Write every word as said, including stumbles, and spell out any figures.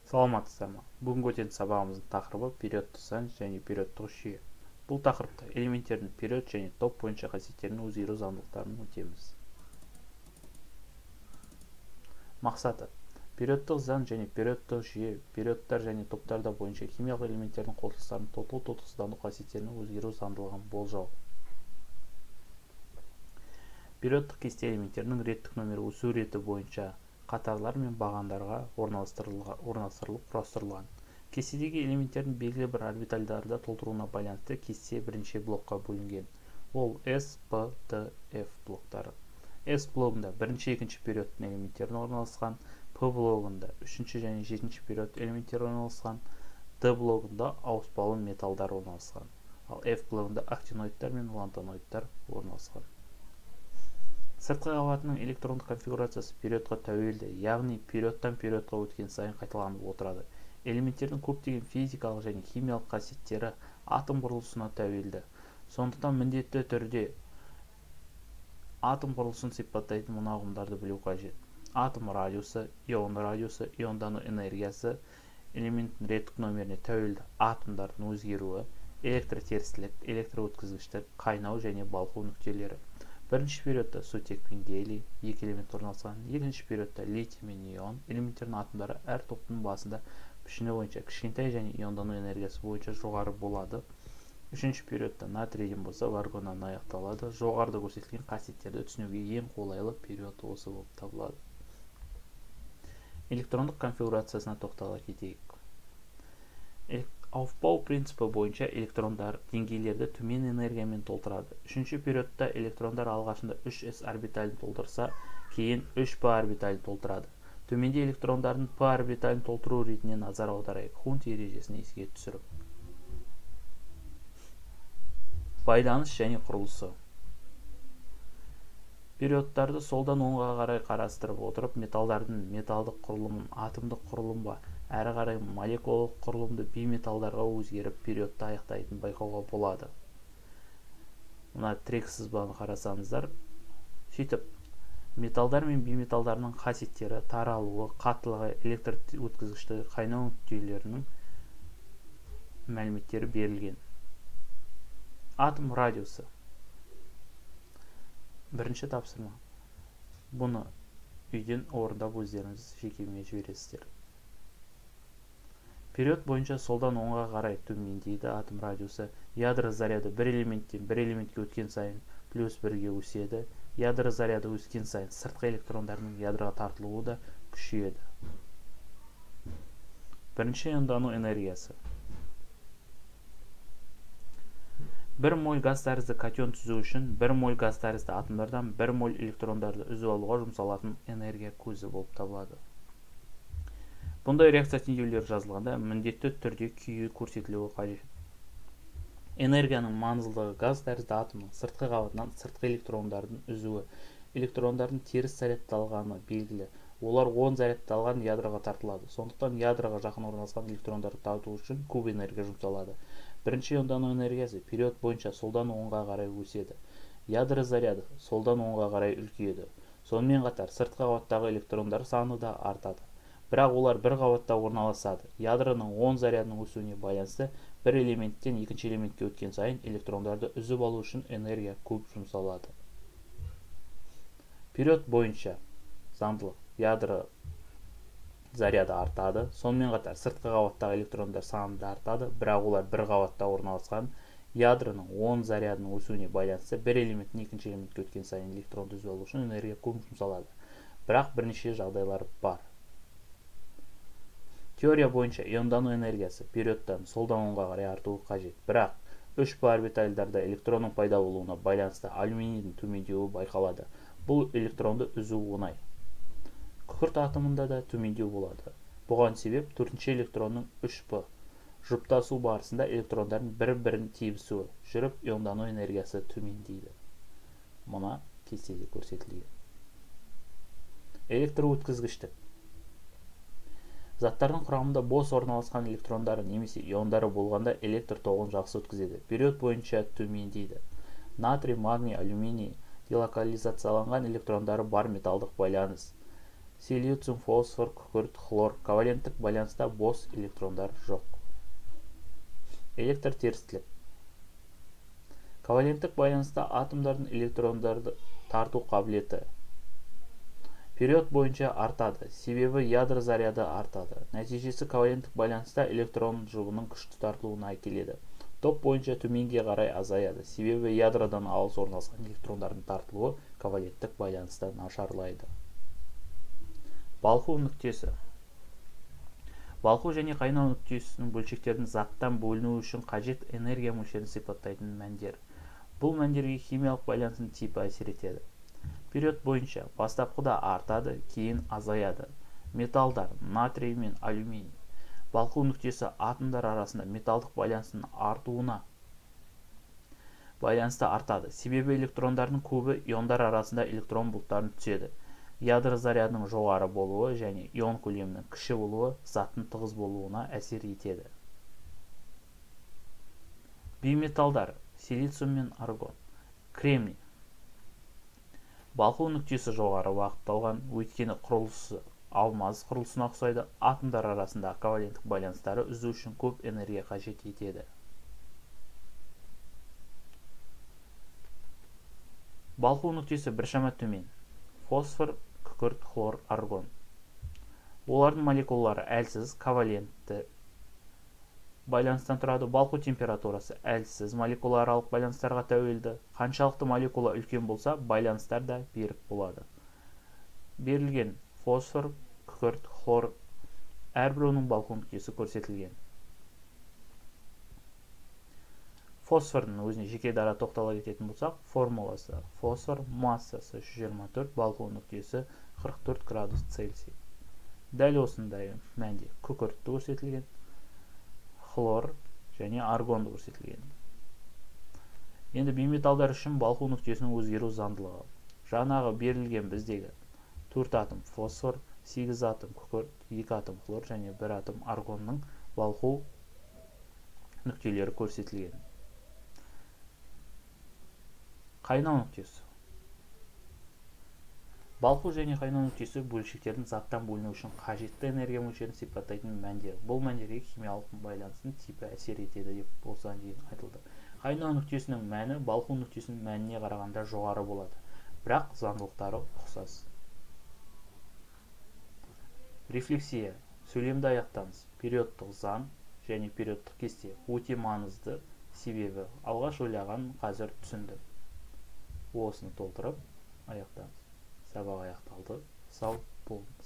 Саламатсыздар ма? Бүгінгі өтетін сабағымыздың тақырыбы периодты сан және периодтық жүйе. Бұл тақырыпта элементтердің период және топ бойынша қасиеттерінің өзгеру заңдылықтарын өтеміз. Мақсаты: периодтық заң және периодтық жүйе периодтар және топтарда бойынша химиялық элементтердің қосылыстарының тотығу-тотықсыздану қасиеттерінің өзгеру заңдылығын болжау. Периодтық кесте элементтерінің реттік нөмірі өсу реті бойынша қатарлар мен бағандарға орналастырылып құрастырылған. Кестедегі элементтердің белгілі бір орбитальдарды толтыруына байланысты кесте бірінші блокқа бөлінген. Ол S, P, T, F блоктары. S блогында бірінші, екінші периодтың элементтерін орналасқан, P блогында үшінші және жетінші период элементтері орналасқан, D блогында ауыспалы металдар орналасқан, ал F блогында актиноидтар мен лантаноидтар орналасқан. Сыртқы қабатының электрондық конфигурациясы периодқа тәуелді, яғни периодтан периодқа өткен сайын қайталанып отырады. Элементтердің көптеген физикалық және химиялық қасиеттері атом құрылысына тәуелді. Сондықтан міндетті түрде атом құрылысын сипаттайтын мына ұғымдарды білу қажет. Атом радиусы, ион радиусы, иондану энергиясы, элементтің реттік нөміріне тәуелді атомдардың өзгеруі, электротерістілік, электроөткізгіштік, қайнау және балқу нүктелері. Бірінші периодта сутек пен гелий екі элемент орналасқан, екінші периодта литий мен ион элементтердің атомдары әр топтың басында пішіні бойынша кішкентай және иондану энергиясы бойынша жоғары болады. Үшінші периодта натрийден болса аргоннан аяқталады. Жоғарыда көрсетілген қасиеттерді түсінуге ең қолайлы период осы болып табылады. Электрондық конфигурациясына тоқтала кетейік. Ауыспау принципі бойынша электрондар деңгейлерді төмен энергиямен толтырады. Үшінші периодта электрондар алғашында үш эс орбиталін толтырса, кейін үш пэ орбиталін толтырады. Төменде электрондардың пэ орбиталін толтыру ретіне назар аударайық, Хунт ережесін еске түсіріп. Байланыс және құрылысы. Периодтарды солдан оңға қарай қарастырып отырып, металдардың металдық құрылымын атомдық құрылымға, әрі қарай молекулалық құрылымды бейметалдарға өзгеріп периодты аяқтайтын байқауға болады. Мына тірек сызбаны қарасаңыздар, сөйтіп металдар мен бейметалдарының қасиеттері, таралуы, қаттылығы, электр өткізгіштігі, қайнау нүктелерінің мәліметтері берілген. Атом радиусы. Бірінші тапсырма. Бұны үйден орындап өздеріңіз жекеме жібересіздер. Период бойынша солдан оңға қарай төмендейді атом радиусы. Ядро заряды бір элементтен бір элементке өткен сайын плюс бірге өседі. Ядро заряды өскен сайын сыртқы электрондарының ядроға тартылуы да күшейеді. Бірінші иондану энергиясы. бір моль газ тәрізді катион түзу үшін бір моль газ тәрізді атомдардан бір моль электрондарды үзіп алуға жұмсалатын энергия көзі болып табылады. Бұндай реакция теңдеулері жазылғанда міндетті түрде күйі көрсетілуі қажет. Энергияның маңыздылығы газ тәрізді атомның сыртқы қабатынан сыртқы электрондардың үзуі, электрондардың теріс зарядталғаны белгілі. Олар оң зарядталған ядроға тартылады. Сондықтан ядроға жақын орналасқан электрондарды тарту үшін көп энергия жұмсалады. Бірінші иондану энергиясы период бойынша солдан оңға қарай өседі. Ядро заряды солдан оңға қарай үлкейеді. Сонымен қатар сыртқы қабаттағы электрондар саны да артады. Бірақ олар бір қабатта орналасады. Ядроның оң зарядының өсуіне байланысты бір элементтен екінші элементке өткен сайын электрондарды үзіп алу үшін энергия көп жұмсалады. Период бойынша заңдылық. Ядро заряды артады. Сонымен қатар сыртқы қабаттағы электрондар саны да артады, бірақ олар бір қабатта орналасқан. Ядроның оң зарядының өсуіне байланысты бір элементтен екінші элементке өткен сайын электронды үзіп алу үшін энергия көп жұмсалады. Бірақ бірнеше жағдайлар бар. Теория бойынша иондану энергиясы периодтан солдан оңға қарай артуы қажет. Бірақ үш пэ орбитальдарда электронның пайда болуына байланысты алюминийдің төмендеуі байқалады. Бұл электронды үзу оңай. Күкірт атомында да төмендеу болады. Бұған себеп төртінші электронның үш пэ жұптасу барысында электрондардың бір-бірін тиісуі жүріп, иондану энергиясы төмендейді. Мұна кестеде көрсетілген. Электроөткізгіштік. Заттардың құрамында бос орналасқан электрондары немесе иондары болғанда электр тоғын жақсы өткізеді. Период бойынша төмендейді. Натрий, магний, алюминий делокализацияланған электрондары бар металдық байланыс. Силициум, фосфор, күкірт, хлор. Коваленттік байланыста бос электрондар жоқ. Электр терістілік. Коваленттік байланыста атомдардың электрондарды тарту қабілеті период бойынша артады, себебі ядро заряды артады. Нәтижесі коваленттік байланыста электрон жұбының күшті тартылуына әкеледі. Топ бойынша төменге қарай азаяды, себебі ядродан алыс орналасқан электрондардың тартылуы коваленттік байланыста нашарлайды. Балқу нүктесі. Балқу және қайнау нүктесінің бөлшектердің заттан бөлінуі үшін қажет энергия мөлшерін сипаттайтын мәндер. Бұл мәндерге химиялық байланыстың типі әсер етеді. Период бойынша бастапқыда артады, кейін азаяды. Металдар, натрий мен алюминий. Балқу нүктесі атомдар арасында металдық байланыстың артуына байланысты артады, себебі электрондардың көбі иондар арасында электрон бұлттарын түседі. Ядро зарядының жоғары болуы және ион көлемінің кіші болуы заттың тығыз болуына әсер етеді. Бейметалдар, силициум мен аргон. Кремний. Балқу нүктесі жоғары бағытталған, өйткені құрылысы алмаз құрылысына ұқсайды, атомдар арасында коваленттік байланыстары үзу үшін көп энергия қажет етеді. Балқу нүктесі біршама төмен. Фосфор, күкірт, хлор, аргон. Олардың молекулалары әлсіз, ковалентті байланыстан тұрады. Балқу температурасы әлсіз, молекулааралық байланыстарға тәуелді. Қаншалықты молекула үлкен болса, байланыстар да берік болады. Берілген фосфор, күкірт, хлор, әрбіреуінің балқу нүктесі көрсетілген. Фосфордың өзіне жеке дара тоқтала кететін болсақ, формуласы фосфор массасы жүз жиырма төрт, балқу нүктесі қырық төрт градус Цельсий. Дәл осындай мәнде күкіртті көрсетілген, хлор және аргонды көрсетілген. Енді бейметалдар үшін балқу нүктесінің өзгеру заңдылығы. Жаңағы берілген біздегі төрт атом фосфор, сегіз атом күкірт, екі атом хлор және бір атом аргонның балқу нүктелері көрсетілген. Қайнау нүктесі. Балқу және қайнау нүктесі бөлшектердің заттан бөліну үшін қажетті энергия мөлшерін сипаттайтын мәндер. Бұл мәндерге химиялық байланыстың типі әсер етеді деп осыдан дейін айтылды. Қайнау нүктесінің мәні балқу нүктесінің мәніне қарағанда жоғары болады, бірақ заңдылықтары ұқсас. Рефлексия. Сөйлемді аяқтаңыз. Периодтық заң және периодтық кесте өте маңызды, себебі алғаш ойлаған қазір түсінді. Осыны толтырып аяқтаңыз. Сабақ аяқталды. Сау болыңыз.